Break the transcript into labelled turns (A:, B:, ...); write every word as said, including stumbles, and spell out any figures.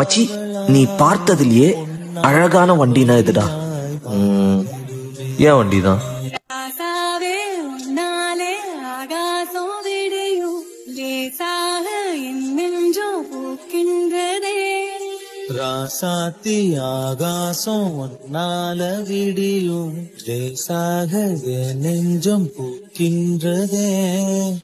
A: மச்சி, நீ பார்த்ததிலேயே அழகான வண்டினா இதுடா.
B: ஏன் வண்டிதான்?
C: ராசாத்தி ஆகாசம் ஒன்னால விடியும் லேசாக என் நெஞ்சம் பூக்கின்றதே.